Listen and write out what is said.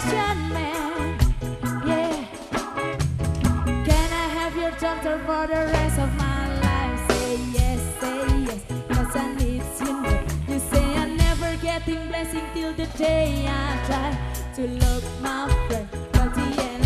question, man. Yeah. Can I have your doctor for the rest of my life? Say yes, cause I need you. You say I'm never getting blessing till the day I try to love my friend, but the end